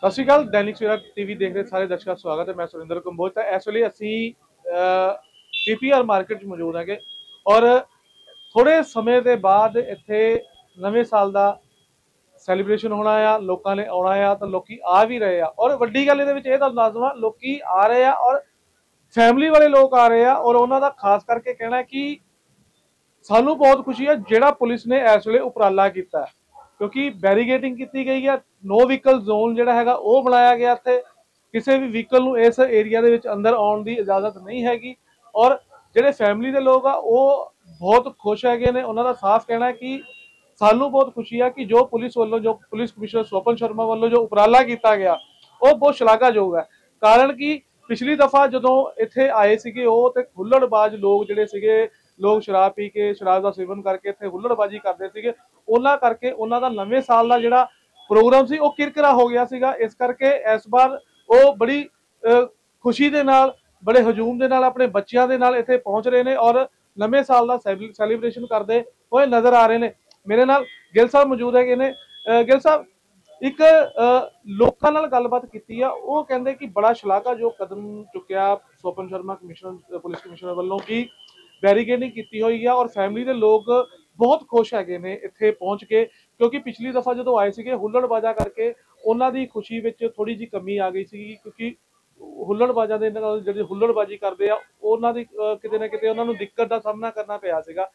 सत श्री अकाल। दैनिक सवेरा टीवी देख रहे सारे दर्शकों का स्वागत है। मैं सुरेंद्र कंबोज। तो इस वे असी पीपीआर मार्केट च मौजूद है और थोड़े समय के बाद इत्थे नवे साल का सैलीब्रेशन होना आ, लोगों ने आना आ, तो लोग आ भी रहे हैं। और वड्डी गल ये दस दवा, लोग आ रहे हैं और फैमिली वाले लोग आ रहे हैं और उन्होंने खास करके कहना है कि सानू बहुत खुशी है जिहड़ा पुलिस ने इस वे उपराला किया है, क्योंकि बैरीगेटिंग की गई है। नो व्हीकल जोन जिहड़ा हैगा वो बनाया गया थे, किसी भी व्हीकल नूं इस एरिया दे विच अंदर आउण दी इजाजत नहीं हैगी। और जिहड़े फैमिली के लोग आ वो बहुत खुश हैगे ने। उन्हां दा साफ कहना है कि सानू बहुत खुशी है कि जो पुलिस वालों, जो पुलिस कमिश्नर स्वपन शर्मा वालों जो उपराला किया गया वो बहुत शलाघायोग है। कारण कि पिछली दफा जो इत्थे आए सीगे वो ते हुल्लड़बाज लोग जिहड़े सीगे, लोग शराब पी के शराब का सेवन करके इत्थे हुल्लड़बाजी करते सीगे, उन्हां करके उन्हां दा नवे साल का जिहड़ा प्रोग्राम सी वो किरकिरा हो गया सीगा। इस करके इस बार वो बड़ी खुशी दे नाल, बड़े हजूम दे नाल अपने बच्चों के नाल इत्थे पहुंच रहे हैं और नवे साल का सैलीब्रेशन करते हुए नजर आ रहे हैं। मेरे नाल गिल साहब मौजूद है ने। गिल साहब, एक लोगों नाल गलबात की है, वो कहते कि बड़ा शलाघायोग कदम चुकया Swapan Sharma commissioner, police commissioner वालों की बैरीगेडिंग की हुई है और फैमिली के लोग बहुत खुश है ने इत्थे पहुंच के, क्योंकि पिछली दफा जो आए थे हुल्लड़बाजा करके उन्होंने खुशी में थोड़ी जी कमी आ गई सी, क्योंकि हुल्लड़बाजा दे नाल जिहड़ी हुल्लड़बाजी करते हैं उन्होंने किते ना किते उन्होंने दिक्कत का सामना करना पिया सीगा।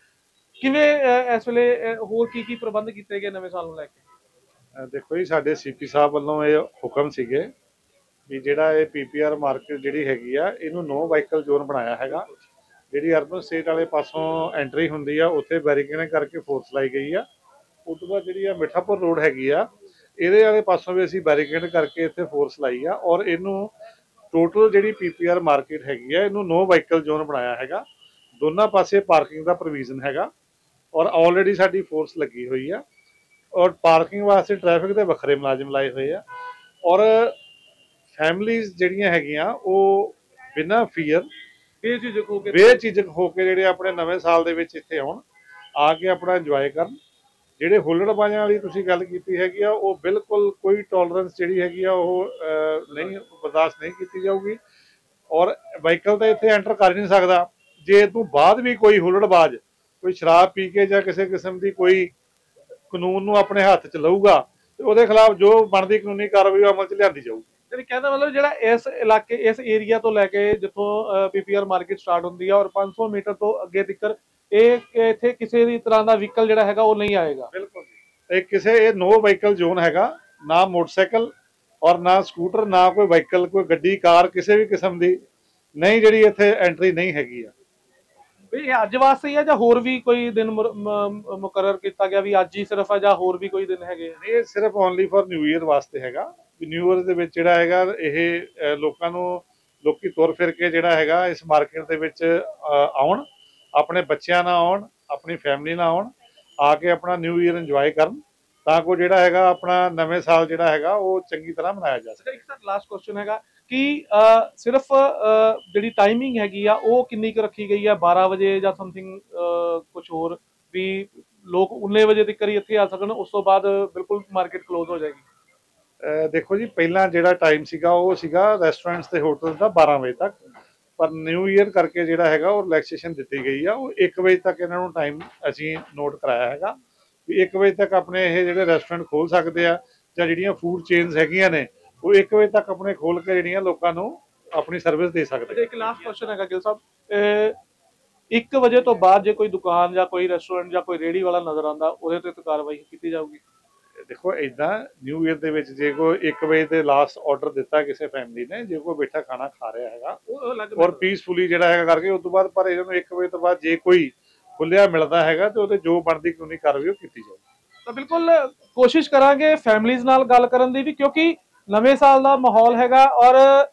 किवें इस वेले होर की प्रबंध किए गए नवे साल नूं लैके? देखो जी, साडे सीपी साहब वालों ये हुक्म सीगे भी जिहड़ा ये पीपीआर मार्केट जिहड़ी हैगी आ इहनूं नो व्हीकल जोन बनाया हैगा। जिहड़ी अर्बन स्टेट वाले पासों एंट्री हुंदी आ उत्थे बैरीकेडिंग करके फोर्स लाई गई आ। उस तो बाद जिहड़ी आ मिठापुर रोड हैगी आ इहदे वाले पासों भी असीं बैरीकेड करके इत्थे फोर्स लाई आ और इहनूं टोटल जिहड़ी पीपीआर मार्केट हैगी आ इहनूं नो व्हीकल जोन बनाया हैगा। दोनों पासे पार्किंग का प्रोविजन हैगा और ऑलरेडी साडी फोर्स लगी हुई है और पार्किंग वास्ते ट्रैफिक के वक्रे मुलाजिम लाए हुए हैं और फैमिलीज जिहड़ियां हैगियां वो बिना फीयर बेझिझक होकर जिहड़े अपने नवे साल दे विच इत्थे आउण, आके अपना इंजॉय करन। जिहड़े हुल्लड़बाजां वाली तुसीं गल कीती हैगी आ वो बिल्कुल कोई टॉलरेंस जिहड़ी हैगी आ वो नहीं बर्दाश्त नहीं की जाऊगी और व्हीकल तो इत्थे एंटर कर ही नहीं सकदा। जे इस तों बाद भी कोई हुल्लड़बाज कोई शराब पी के जां किसी किस्म की कोई कानून नूं अपने हाथ च लऊगा तो उहदे खिलाफ जो बनदी कानूनी कार्रवाई अमल च लिआंदी जाऊगी। कहना मतलब जिहड़ा इस इलाके, इस एरिया तो लैके जिथों पीपीआर मार्केट स्टार्ट होंदी है और 500 मीटर तो अगे तिकर इत्थे किसी भी तरह का व्हीकल जिहड़ा हैगा वो नहीं आएगा। बिल्कुल किसी नो व्हीकल जोन हैगा, ना मोटरसाइकिल और ना स्कूटर, ना कोई व्हीकल, कोई गड्डी कार किसी भी किस्म की नहीं जिहड़ी इत्थे एंट्री नहीं हैगी आ। अज वास्ते ही है जां होर भी कोई दिन मुकर्रर किया गया भी अज ही सिर्फ है जां होर भी कोई दिन है? ये सिर्फ ओनली फॉर न्यू ईयर वास्ते हैगा। न्यू ईयर दे विच जिहड़ा हैगा ये लोकां नूं लोकी तुर फिर के जिहड़ा हैगा इस मार्केट दे विच आउण, अपने बच्चिआं नाल आउण, अपनी फैमिली नाल आउण, आके अपना न्यू ईयर इंजॉय करन तां को जिहड़ा हैगा अपना नवे साल जिहड़ा हैगा वो चंगी तरह मनाया जा सके। एक सर लास्ट क्वेश्चन हैगा कि सिर्फ जिहड़ी टाइमिंग हैगी आ वो किन्नी क रखी गई है, 12 बजे या समथिंग कुछ होर भी लोग उन्ने बजे तक ही इत्थे आ सकन, उस तो बाद बिल्कुल मार्केट क्लोज हो जाएगी? देखो जी, पहला जिहड़ा टाइम सीगा वो सीगा रेस्टोरेंट्स ते होटल्स दा 12 बजे तक, पर न्यू ईयर करके जिहड़ा हैगा वो रिलैक्सेशन दी गई है। वो 1 बजे तक इन्हां नूं टाइम असीं नोट कराया हैगा भी 1 बजे तक अपने ये जिहड़े रेस्टोरेंट खोल सकते हैं जां जिहड़ियां फूड चेन्स हैगियां ने वो 1 बजे तक अपने खोल के जिहड़ियां लोकां नूं अपनी सर्विस दे सकते। एक लास्ट क्वेश्चन है गिल साहब, 1 बजे तो बाद जो कोई दुकान या कोई रेस्टोरेंट या कोई रेहड़ी वाला नजर आता उहदे ते कार्रवाई की जाऊगी? देखो इदा न्यू ईयर दे विच जे कोई 1 बजे दे लास्ट ऑर्डर दिता किसी फैमिली ने, जे कोई बैठा खाना खा रहा हैगा और पीसफुली जिहड़ा हैगा करके उस तो बाद, पर इहनूं 1 बजे तो बाद जे कोई खुलिया मिलता हैगा तो उहदे जो बनदी कानूनी कार्रवाई की जाएगी। तो बिल्कुल कोशिश करांगे फैमिलीज नाल गल करन दी भी, क्योंकि नवे साल का माहौल हैगा और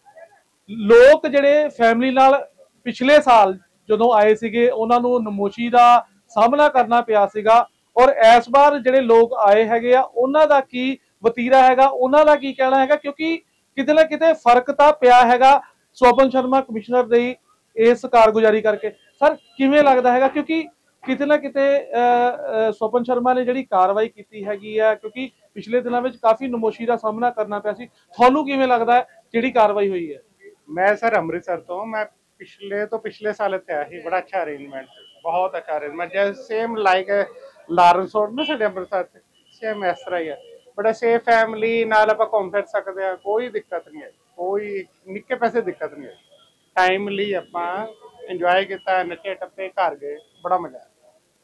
लोग जिहड़े फैमिली नाल पिछले साल जो आए सीगे उन्हां नूं नमोशी का सामना करना पिया सीगा और इस बार जिहड़े लोग आए हैगे आ उन्हां दा की वतीरा हैगा, उन्हां दा की कहना हैगा, क्योंकि किते ना किते फर्क तां पिया हैगा स्वपन शर्मा कमिश्नर दी इस कारगुजारी करके। सर किवें लगदा हैगा, क्योंकि ਕਿਤੇ ਨਾ ਕਿਤੇ ਸਵਪਨ ਸ਼ਰਮਾ ਨੇ ਜਿਹੜੀ ਕਾਰਵਾਈ ਕੀਤੀ ਹੈਗੀ ਆ, ਕਿਉਂਕਿ ਪਿਛਲੇ ਦਿਨਾਂ ਵਿੱਚ ਕਾਫੀ ਨਮੋਸ਼ੀ ਦਾ ਸਾਹਮਣਾ ਕਰਨਾ ਪਿਆ ਸੀ, ਤੁਹਾਨੂੰ ਕਿਵੇਂ ਲੱਗਦਾ ਹੈ ਜਿਹੜੀ ਕਾਰਵਾਈ ਹੋਈ ਹੈ? मैं सर अमृतसर तो मैं पिछले साल इतने आया ही। बड़ा अच्छा अरेंजमेंट, बहुत अच्छा अरेंजमेंट, जैसे सेम लाइक लारन रोड ना साढ़े अमृतसर से सेम इस तरह ही है। बड़ा सेफ फैमिली नाल आपां घूम फिर सकते हैं, कोई दिक्कत नहीं है, कोई निक्के पैसे दिक्कत नहीं है। टाइमली आपां इंजॉय किया, नचे टप्पे घर गए, बड़ा मजा आया।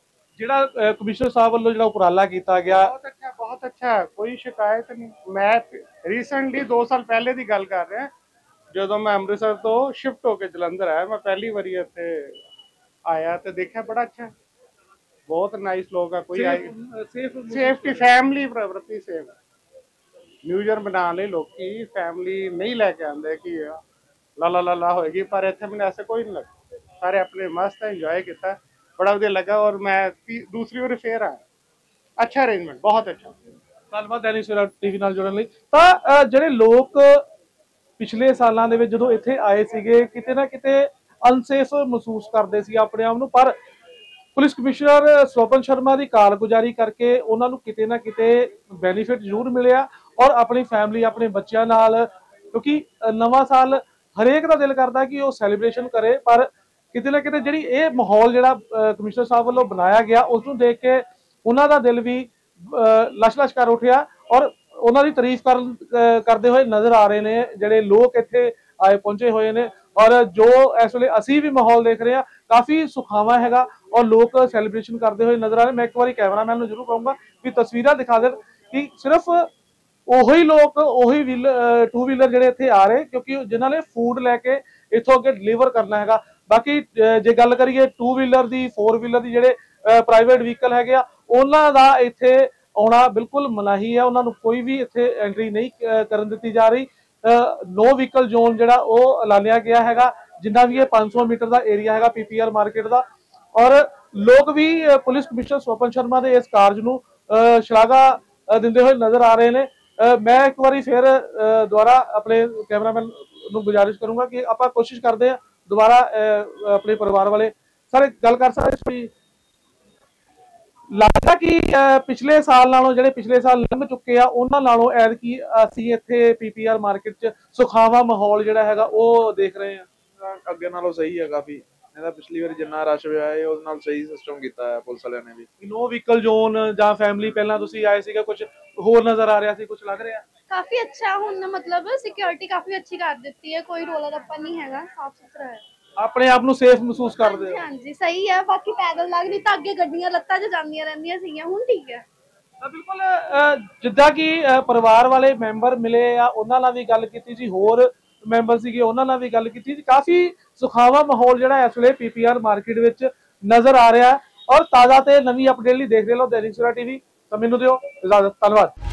ਜਿਹੜਾ ਕਮਿਸ਼ਨਰ ਸਾਹਿਬ ਵੱਲੋਂ ਜਿਹੜਾ ਉਪਰਾਲਾ ਕੀਤਾ ਗਿਆ बहुत अच्छा, कोई शिकायत नहीं। मैं रिसेंटली 2 साल पहले की गल कर रहा, ਜਦੋਂ ਮੈਂ ਅੰਮ੍ਰਿਤਸਰ ਤੋਂ ਸ਼ਿਫਟ ਹੋ ਕੇ ਜਲੰਧਰ ਆਇਆ, ਮੈਂ ਪਹਿਲੀ ਵਾਰੀ ਇੱਥੇ ਆਇਆ ਤੇ ਦੇਖਿਆ ਬੜਾ ਅੱਛਾ, ਬਹੁਤ ਨਾਈਸ ਲੋਕ ਆ। ਕੋਈ ਸੇਫਟੀ ਫੈਮਿਲੀ ਪ੍ਰਤੀ ਸੇਫ ਨਿਊ ਈਅਰ ਬਣਾਉਣ ਲਈ ਲੋਕੀ ਫੈਮਿਲੀ ਨਹੀਂ ਲੈ ਕੇ ਆਉਂਦੇ ਕਿ ਲਾ ਹੋਏਗੀ, ਪਰ ਇੱਥੇ ਮੈਨੂੰ ਐਸੇ ਕੋਈ ਨਹੀਂ ਲੱਗਾ। ਸਾਰੇ ਆਪਣੇ ਮਸਤ ਇੰਜੋਏ ਕੀਤਾ, ਬੜਾ ਵਧੀਆ ਲੱਗਾ। ਔਰ ਮੈਂ ਦੂਸਰੀ ਵਾਰ ਫੇਰ ਆਇਆ, ਅੱਛਾ ਅਰੇਂਜਮੈਂਟ, ਬਹੁਤ ਅੱਛਾ। ਧੰਨਵਾਦ ਦੈਨਿਕ ਸਵੇਰਾ ਟੀਵੀ ਨਾਲ ਜੁੜਨ ਲਈ। ਤਾਂ ਜਿਹੜੇ ਲੋਕ ਪਿਛਲੇ ਸਾਲਾਂ ਦੇ ਵਿੱਚ ਜਦੋਂ ਇੱਥੇ ਆਏ ਸੀਗੇ, ਕਿਤੇ ਨਾ ਕਿਤੇ ਅਨਸੇਫ ਮਹਿਸੂਸ ਕਰਦੇ ਸੀ ਆਪਣੇ ਆਪ ਨੂੰ, ਪਰ ਪੁਲਿਸ ਕਮਿਸ਼ਨਰ ਸਵਪਨ ਸ਼ਰਮਾ ਦੀ ਕਾਰਗੁਜ਼ਾਰੀ ਕਰਕੇ ਉਹਨਾਂ ਨੂੰ ਕਿਤੇ ਨਾ ਕਿਤੇ ਬੈਨੀਫਿਟ ਜ਼ਰੂਰ ਮਿਲਿਆ, ਔਰ ਆਪਣੀ ਫੈਮਿਲੀ, ਆਪਣੇ ਬੱਚਿਆਂ ਨਾਲ, ਕਿਉਂਕਿ ਨਵਾਂ ਸਾਲ ਹਰੇਕ ਦਾ ਦਿਲ ਕਰਦਾ ਕਿ ਉਹ ਸੈਲੀਬ੍ਰੇਸ਼ਨ ਕਰੇ, ਪਰ ਕਿਤੇ ਨਾ ਕਿਤੇ ਜਿਹੜੀ ਇਹ ਮਾਹੌਲ ਜਿਹੜਾ ਕਮਿਸ਼ਨਰ ਸਾਹਿਬ ਵੱਲੋਂ ਬਣਾਇਆ ਗਿਆ, ਉਸ ਨੂੰ ਦੇਖ ਕੇ ਉਹਨਾਂ ਦਾ ਦਿਲ ਵੀ ਲਸ਼-ਲਸ਼ ਕਰ ਉੱਠਿਆ, ਔਰ ਉਹਨਾਂ ਦੀ ਤਾਰੀਫ ਕਰਦੇ ਹੋਏ ਨਜ਼ਰ ਆ ਰਹੇ ਨੇ ਜਿਹੜੇ ਲੋਕ ਇੱਥੇ ਆਏ ਪਹੁੰਚੇ ਹੋਏ ਨੇ। ਔਰ ਜੋ ਇਸ ਵੇਲੇ ਅਸੀਂ ਵੀ ਮਾਹੌਲ ਦੇਖ ਰਹੇ ਹਾਂ, ਕਾਫੀ ਸੁਖਾਵਾਂ ਹੈਗਾ, ਔਰ ਲੋਕ ਸੈਲੀਬ੍ਰੇਸ਼ਨ ਕਰਦੇ ਹੋਏ ਨਜ਼ਰ ਆ ਰਹੇ। ਮੈਂ ਇੱਕ ਵਾਰੀ ਕੈਮਰਾਮੈਨ ਨੂੰ ਜ਼ਰੂਰ ਕਹੂੰਗਾ ਕਿ ਤਸਵੀਰਾਂ ਦਿਖਾ ਦੇਣ ਕਿ ਸਿਰਫ ਉਹੀ ਲੋਕ, ਉਹੀ ਟੂ ਵੀਲਰ ਜਿਹੜੇ ਇੱਥੇ ਆ ਰਹੇ, ਕਿਉਂਕਿ ਜਿਨ੍ਹਾਂ ਨੇ ਫੂਡ ਲੈ ਕੇ ਇੱਥੋਂ ਅੱਗੇ ਡਿਲੀਵਰ ਕਰਨਾ ਹੈਗਾ। ਬਾਕੀ ਜੇ ਗੱਲ ਕਰੀਏ 2 ਵੀਲਰ ਦੀ, 4 ਵੀਲਰ ਦੀ, ਜਿਹੜੇ ਪ੍ਰਾਈਵੇਟ ਵਹੀਕਲ ਹੈਗੇ ਆ, ਉਹਨਾਂ ਦਾ ਇੱਥੇ ਆਉਣਾ ਬਿਲਕੁਲ ਮਨਾਹੀ ਹੈ, ਉਹਨਾਂ ਨੂੰ ਕੋਈ ਵੀ ਇੱਥੇ ਐਂਟਰੀ ਨਹੀਂ ਕਰਨ ਦਿੱਤੀ ਜਾ ਰਹੀ। ਨੋ ਵਹੀਕਲ ਜ਼ੋਨ ਜਿਹੜਾ ਉਹ ਐਲਾਨਿਆ ਗਿਆ ਹੈਗਾ, ਜਿੰਨਾ ਵੀ ਇਹ 500 ਮੀਟਰ ਦਾ ਏਰੀਆ ਹੈਗਾ ਪੀਪੀਆਰ ਮਾਰਕੀਟ ਦਾ। ਔਰ ਲੋਕ ਵੀ ਪੁਲਿਸ ਕਮਿਸ਼ਨਰ ਸਵਪਨ ਸ਼ਰਮਾ ਦੇ ਇਸ ਕਾਰਜ ਨੂੰ ਸ਼ਲਾਘਾ ਦਿੰਦੇ ਹੋਏ ਨਜ਼ਰ ਆ ਰਹੇ ਨੇ। ਮੈਂ ਇੱਕ ਵਾਰੀ ਫਿਰ ਦੁਬਾਰਾ ਆਪਣੇ ਕੈਮਰਾਮੈਨ ਨੂੰ ਗੁਜ਼ਾਰਿਸ਼ ਕਰੂੰਗਾ ਕਿ ਆਪਾਂ ਕੋਸ਼ਿਸ਼ ਕਰਦੇ ਹਾਂ ਦੁਬਾਰਾ ਆਪਣੇ ਪਰਿਵਾਰ ਵਾਲੇ ਸਾਰੇ ਗੱਲ ਕਰ ਸਕਦੇ। ਲੱਗਦਾ ਕਿ ਪਿਛਲੇ ਸਾਲ ਨਾਲੋਂ, ਜਿਹੜੇ ਪਿਛਲੇ ਸਾਲ ਲੰਘ ਚੁੱਕੇ ਆ, ਉਹਨਾਂ ਨਾਲੋਂ ਐਤਕੀ ਅਸੀਂ ਇੱਥੇ ਪੀਪੀਆਰ ਮਾਰਕੀਟ 'ਚ ਸੁਖਾਵਾਂ ਮਾਹੌਲ ਜਿਹੜਾ ਹੈਗਾ ਉਹ ਦੇਖ ਰਹੇ ਹਾਂ। ਅੱਗੇ ਨਾਲੋਂ ਸਹੀ ਹੈ ਕਾਫੀ, ਇਹਦਾ ਪਿਛਲੀ ਵਾਰੀ ਜਿੰਨਾ ਰਸ਼ ਹੋਇਆ ਹੈ ਉਹਦੇ ਨਾਲ ਸਹੀ ਸਿਸਟਮ ਕੀਤਾ ਹੈ ਪੁਲਿਸ ਵਾਲਿਆਂ ਨੇ ਵੀ। ਨੋ ਵਹੀਕਲ ਜ਼ੋਨ ਜਾਂ ਫੈਮਿਲੀ, ਪਹਿਲਾਂ ਤੁਸੀਂ ਆਏ ਸੀਗਾ, ਕੁਝ ਹੋਰ ਨਜ਼ਰ ਆ ਰਿਹਾ ਸੀ, ਕੁਝ ਲੱਗ ਰਿਹਾ ਕਾਫੀ ਅੱਛਾ ਹੁਣ, ਮਤਲਬ ਸਿਕਿਉਰਿਟੀ ਕਾਫੀ ਅੱਛੀ ਕਰ ਦਿੱਤੀ ਹੈ, ਕੋਈ ਰੋਲਾ ਰੱਪਾ ਨਹੀਂ ਹੈਗਾ, ਸਾਫ ਸੁਥਰਾ ਹੈ, ਆਪਣੇ ਆਪ ਨੂੰ ਸੇਫ ਮਹਿਸੂਸ ਕਰਦੇ ਹੋ? ਹਾਂਜੀ ਸਹੀ ਹੈ। ਬਾਕੀ ਪੈਦਲ ਲੱਗ ਨਹੀਂ ਤਾਂ ਅੱਗੇ ਗੱਡੀਆਂ ਲੱਤਾਂ 'ਚ ਜਾਂਦੀਆਂ ਰਹਿੰਦੀਆਂ ਸੀਗੀਆਂ, ਹੁਣ ਠੀਕ ਹੈ। ਬਿਲਕੁਲ, ਜਿੱਦਾਂ ਕਿ ਪਰਿਵਾਰ ਵਾਲੇ ਮੈਂਬਰ ਮਿਲੇ ਆ, ਉਹਨਾਂ ਨਾਲ ਵੀ ਗੱਲ ਕੀਤੀ ਸੀ, ਹੋਰ ਮੈਂਬਰ ਸੀਗੇ ਉਹਨਾਂ ਨਾਲ ਵੀ ਗੱਲ ਕੀਤੀ ਸੀ। ਕਾਫੀ ਸੁਖਾਵਾਂ ਮਾਹੌਲ ਜਿਹੜਾ ਇਸ ਵੇਲੇ ਪੀਪੀਆਰ ਮਾਰਕੀਟ ਵਿੱਚ ਨਜ਼ਰ ਆ ਰਿਹਾ। ਔਰ ਤਾਜ਼ਾ ਤੇ ਨਵੀਂ ਅਪਡੇਟ ਲਈ ਦੇਖਦੇ ਰਹੋ ਦੈਨਿਕ ਸਵੇਰਾ ਟੀਵੀ। ਤਾਂ ਮੈਨੂੰ ਦਿਓ ਇਜਾਜ਼ਤ, ਧੰਨਵਾਦ।